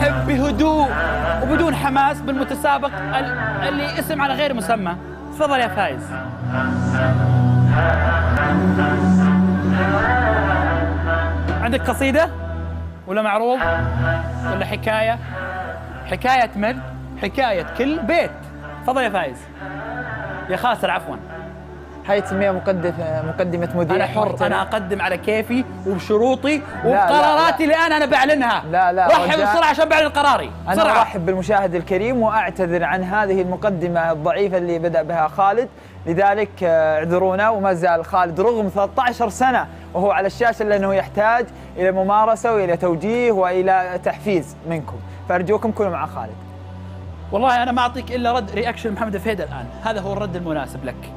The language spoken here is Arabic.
بهدوء وبدون حماس بالمتسابق اللي اسم على غير مسمى. تفضل يا فايز. عندك قصيدة ولا معروض ولا حكاية؟ حكاية تمر، حكاية كل بيت. تفضل يا فايز. يا خاسر عفوا. هاي تسميها مقدمة مذيع. أنا حر، أنا أقدم على كيفي وبشروطي وبقراراتي اللي أنا بعلنها. لا رحب بسرعة عشان بعلن قراري. أنا أرحب بالمشاهد الكريم وأعتذر عن هذه المقدمة الضعيفة اللي بدأ بها خالد، لذلك اعذرونا. وما زال خالد رغم 13 سنة وهو على الشاشة لأنه يحتاج إلى ممارسة وإلى توجيه وإلى تحفيز منكم، فأرجوكم كونوا مع خالد. والله أنا ما أعطيك إلا رد رياكشن محمد الفهيد الآن، هذا هو الرد المناسب لك.